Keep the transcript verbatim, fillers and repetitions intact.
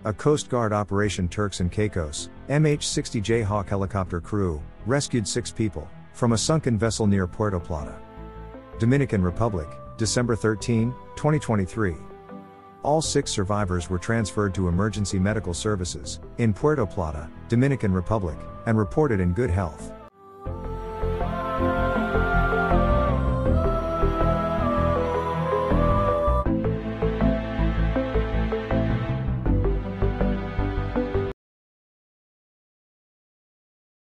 A Coast Guard operation. Turks and Caicos, M H sixty Jayhawk helicopter crew, rescued six people, from a sunken vessel near Puerto Plata. Dominican Republic, December thirteenth, twenty twenty-three. All six survivors were transferred to emergency medical services, in Puerto Plata, Dominican Republic, and reported in good health.